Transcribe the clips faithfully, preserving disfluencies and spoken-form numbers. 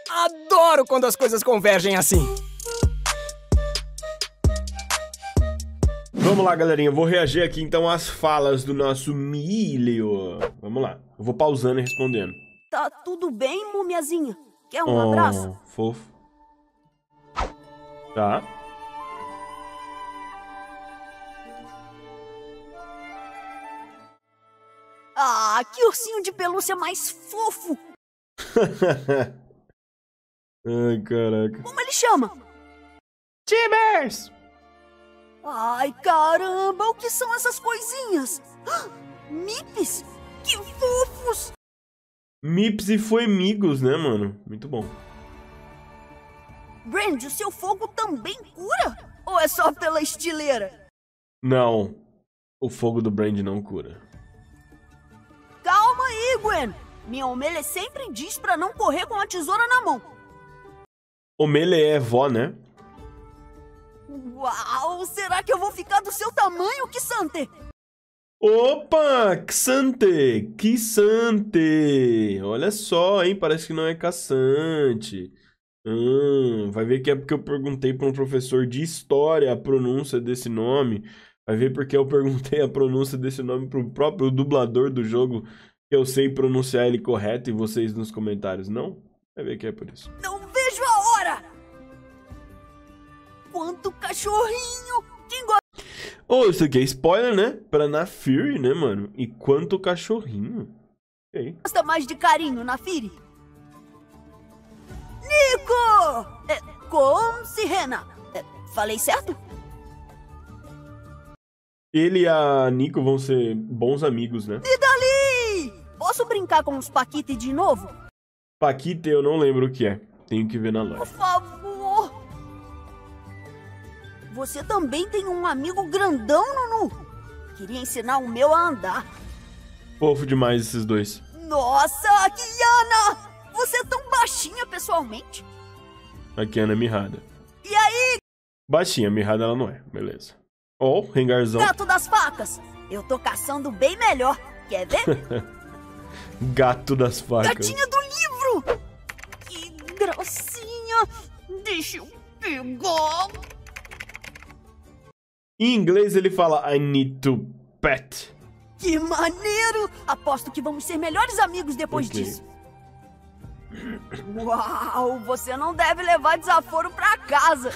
Adoro quando as coisas convergem assim. Vamos lá, galerinha. Eu vou reagir aqui, então, às falas do nosso milho. Vamos lá. Eu vou pausando e respondendo. Tá tudo bem, mumiazinha? Quer um Oh, abraço? fofo. Tá. Ah, que ursinho de pelúcia mais fofo! Ai, caraca. Como ele chama? Tibers! Ai, caramba, o que são essas coisinhas? Mips? Que fofos! Mips e Foemigos, né, mano? Muito bom. Brand, o seu fogo também cura? Ou é só pela estileira? Não. O fogo do Brand não cura. Calma aí, Gwen. Minha omelha sempre diz pra não correr com a tesoura na mão. Omelha é vó, né? Uau, será que eu vou ficar do seu tamanho, Kissante? Opa, Xante, Kissante. Olha só, hein? Parece que não é caçante. Hum, vai ver que é porque eu perguntei para um professor de história a pronúncia desse nome. Vai ver porque eu perguntei a pronúncia desse nome pro próprio dublador do jogo, que eu sei pronunciar ele correto, e vocês nos comentários não? Vai ver que é por isso. Não vejo a hora! Quanto cachorrinho! Quem gosta? Oh, isso aqui é spoiler, né? Pra Naafiri, né, mano? E quanto cachorrinho. Okay. Gosta mais de carinho, Naafiri? Nico! É, com Sirena. É, falei certo? Ele e a Nico vão ser bons amigos, né? Nidali! Posso brincar com os Paquite de novo? Paquite eu não lembro o que é. Tenho que ver na Por loja. favor! Você também tem um amigo grandão, Nunu? Queria ensinar o meu a andar. Fofo demais esses dois. Nossa, Kiana! Você é tão baixinha pessoalmente. A Kiana é mirrada. E aí, Baixinha, mirrada ela não é. Beleza. Ó, oh, Rengarzão. gato das facas? Eu tô caçando bem melhor. Quer ver? Gato das facas. Gatinha do livro! Que gracinha! Deixa eu pegar. Em inglês ele fala I need to pet. Que maneiro! Aposto que vamos ser melhores amigos depois Okay. disso. Uau! Você não deve levar desaforo pra casa.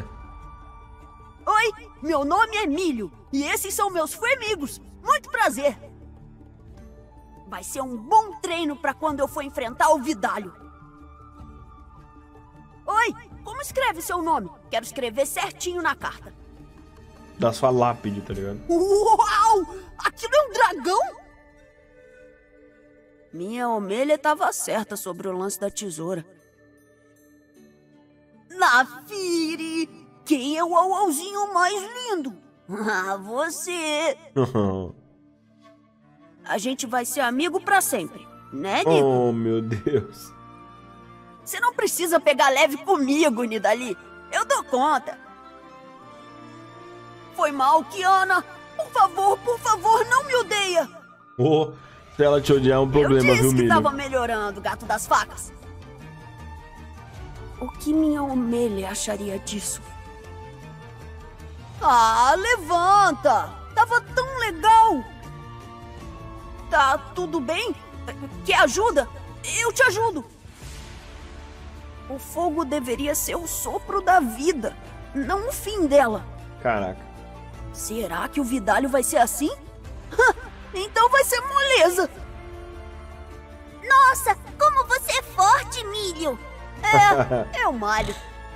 Oi, meu nome é Milho e esses são meus amigos. Muito prazer. Vai ser um bom treino pra quando eu for enfrentar o Vidalho. Oi, como escreve seu nome? Quero escrever certinho na carta. Das falápide, tá ligado? Uau! Aquilo é um dragão? Minha omelha estava certa sobre o lance da tesoura. Naafiri! Quem é o auauzinho mais lindo? Ah, você! A gente vai ser amigo pra sempre, né, Nico? Oh, meu Deus. Você não precisa pegar leve comigo, Nidali. Eu dou conta. Foi mal, Kiana. Por favor, por favor, não me odeia. Oh, se ela te odiar é um problema, Eu disse viu, que Milho? tava melhorando, gato das facas. O que minha omelha acharia disso? Ah, levanta! Tava tão legal! Tá tudo bem? Quer ajuda? Eu te ajudo! O fogo deveria ser o sopro da vida, não o fim dela. Caraca. Será que o Vidalho vai ser assim? Então vai ser moleza! Nossa, como você é forte, Milho! É, eu malho.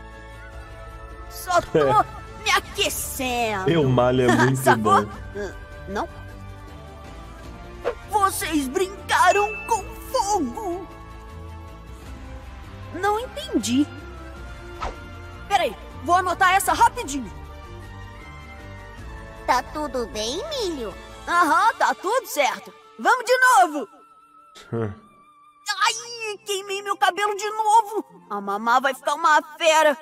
Só tô me aquecendo. Eu malho é muito Sacou? bom. Não? Vocês brincaram com fogo! Não entendi. Peraí, vou anotar essa rapidinho. Tá tudo bem, Milho? Aham, tá tudo certo. Vamos de novo! Ai, queimei meu cabelo de novo! A mamá vai ficar uma fera!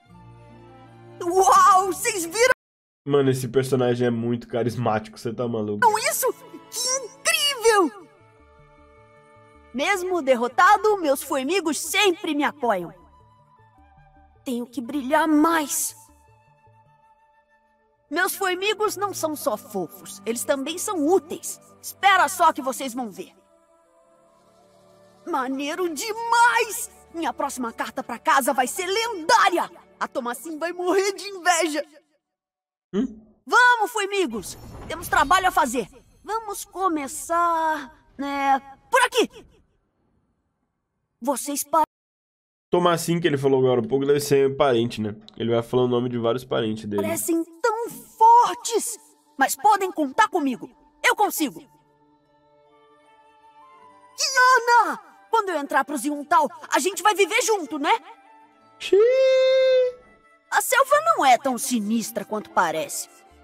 Uau, vocês viram Mano, esse personagem é muito carismático, você tá maluco. isso? Que incrível! Mesmo derrotado, meus formigos sempre me apoiam. Tenho que brilhar mais. Meus formigos não são só fofos, eles também são úteis. Espera só que vocês vão ver. Maneiro demais! Minha próxima carta pra casa vai ser lendária! A Thomasin vai morrer de inveja! Hum? Vamos, formigos! Temos trabalho a fazer. Vamos começar... É, por aqui! Vocês param... Thomasin, que ele falou agora há pouco, deve ser parente, né? Ele vai falar o nome de vários parentes dele. Parecem tão fortes! Mas podem contar comigo! Eu consigo! Kiana! Quando eu entrar pro Ziuntal, a gente vai viver junto, né? Xiii. A selva não é tão sinistra quanto parece.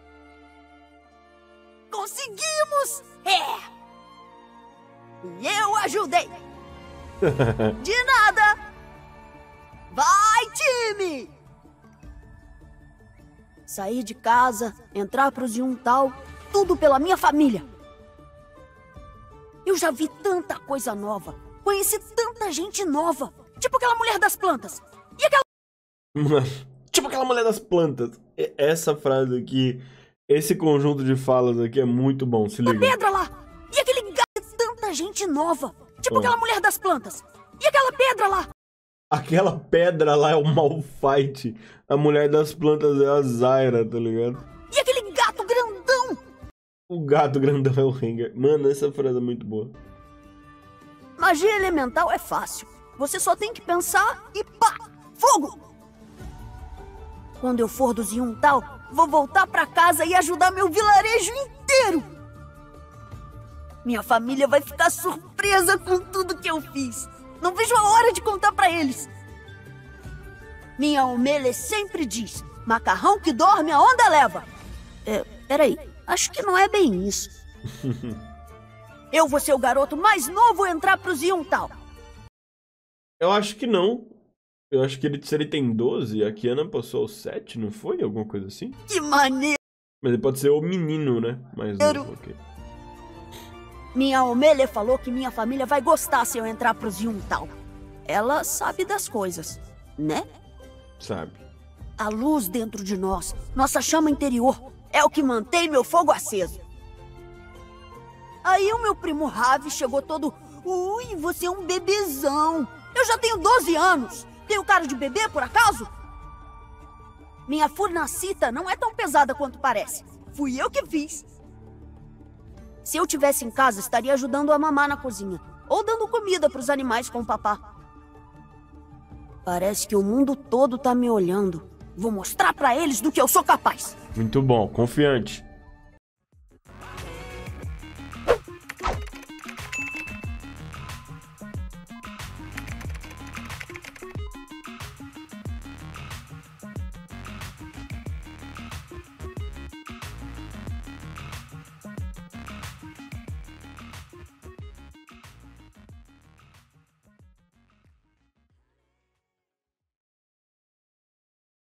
Conseguimos! É! E eu ajudei! De nada! Vai, time! Sair de casa, entrar pro Ziuntal, tudo pela minha família. Eu já vi tanta coisa nova, conheci tanta gente nova, tipo aquela mulher das plantas. E aquela... Tipo aquela mulher das plantas. Essa frase aqui, esse conjunto de falas aqui é muito bom, se liga. pedra lá! E aquele gato, tanta gente nova, tipo Oh. aquela mulher das plantas. E aquela pedra lá! Aquela pedra lá é o Malphite. A mulher das plantas é a Zyra, tá ligado? E aquele gato grandão! O gato grandão é o Rengar. Mano, essa frase é muito boa. Magia elemental é fácil. Você só tem que pensar e pá! Fogo! Quando eu for do Ziuntal, vou voltar pra casa e ajudar meu vilarejo inteiro! Minha família vai ficar surpresa com tudo que eu fiz. Não vejo a hora de contar pra eles. Minha Omele sempre diz: macarrão que dorme, a onda leva. É, peraí, acho que não é bem isso. Eu vou ser o garoto mais novo a entrar pro Ziuntal. Eu acho que não. Eu acho que ele, se ele tem doze, a Kiana passou aos sete, não foi? Alguma coisa assim? Que maneiro! Mas ele pode ser o menino, né? Mais novo, ok. Minha Omele falou que minha família vai gostar se eu entrar pro Ziuntal. Ela sabe das coisas, né? Sabe. A luz dentro de nós, nossa chama interior, é o que mantém meu fogo aceso. Aí o meu primo Ravi chegou todo... Ui, você é um bebezão. Eu já tenho doze anos. Tenho cara de bebê, por acaso? Minha furnacita não é tão pesada quanto parece. Fui eu que fiz. Se eu tivesse em casa, estaria ajudando a mamar na cozinha. Ou dando comida pros animais com o papá. Parece que o mundo todo tá me olhando. Vou mostrar pra eles do que eu sou capaz. Muito bom, confiante.